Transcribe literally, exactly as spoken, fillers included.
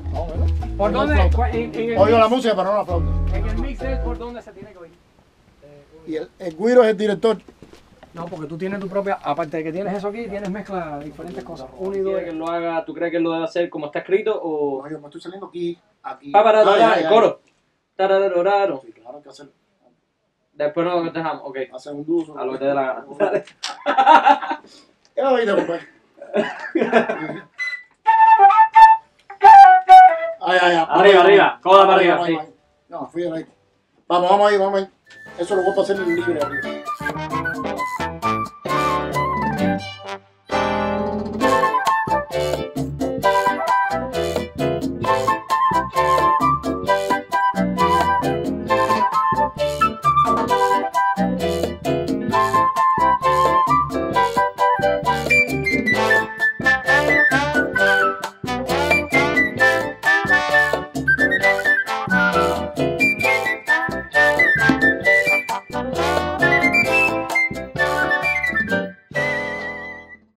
No, bueno. ¿Por Oigo dónde? el flauta. En, en el Oigo la mix, música, pero no la flauta. en el mix es por dónde se tiene que oír. Y el, el güiro es el director. No, porque tú tienes tu propia, aparte de que tienes eso aquí, tienes mezcla de diferentes cosas. Uno y dos. ¿Quieres que lo haga, ¿tú crees que lo debe hacer como está escrito o...? No, yo me estoy saliendo aquí, aquí. Pa, para, Ay, para, ay, el ay. coro. Tararararo. Sí, claro, hay que hacer. Después nos dejamos, ok. Hacer un dúo. A lo que te dé la gana. Dale. ¿Qué lo oíste, compadre? Ay, ay, ay. Arriba, arriba. Coda para arriba, Vamos, sí. vamos, vamos. No, fui de ahí. Vamos, vamos ahí, vamos ahí. Eso lo voy a pasar en el libre arriba.